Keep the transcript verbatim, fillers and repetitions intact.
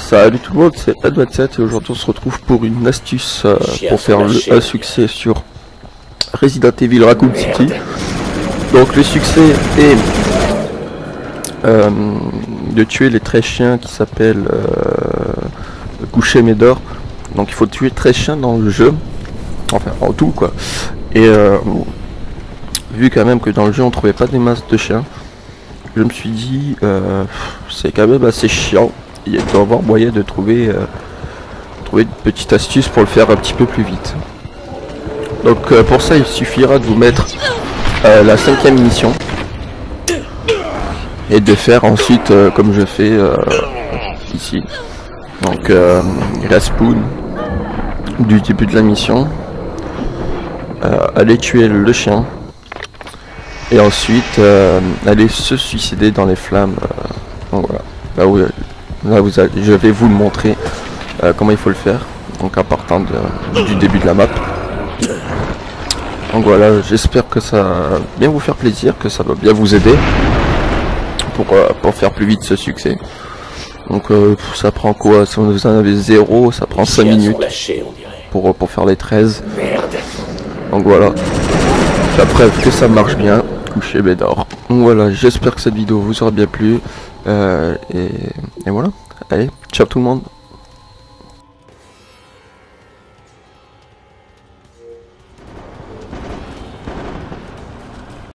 Salut tout le monde, c'est Ed vingt-sept et aujourd'hui on se retrouve pour une astuce euh, pour faire le, un succès sur Resident Evil Raccoon City. Donc le succès est euh, de tuer les treize chiens qui s'appellent euh, Coucher Médor. Donc il faut tuer treize chiens dans le jeu, enfin en tout quoi. Et euh, vu quand même que dans le jeu on trouvait pas des masses de chiens, je me suis dit euh, c'est quand même assez chiant. Il doit y avoir moyen de trouver, euh, trouver une petite astuce pour le faire un petit peu plus vite. Donc euh, pour ça il suffira de vous mettre euh, la cinquième mission et de faire ensuite euh, comme je fais euh, ici. Donc euh, la spoon du début de la mission, euh, aller tuer le chien et ensuite euh, aller se suicider dans les flammes. Euh, donc voilà, là où Là, vous allez, je vais vous le montrer euh, comment il faut le faire, donc en partant de, du début de la map. Donc voilà, j'espère que ça va bien vous faire plaisir, que ça va bien vous aider pour, euh, pour faire plus vite ce succès. Donc euh, ça prend quoi? Si vous en avez zéro, ça prend cinq minutes pour, pour faire les treize. Donc voilà, la preuve que ça marche bien, Coucher Médor. Donc voilà, j'espère que cette vidéo vous aura bien plu. Euh, et, et voilà, allez, ciao tout le monde.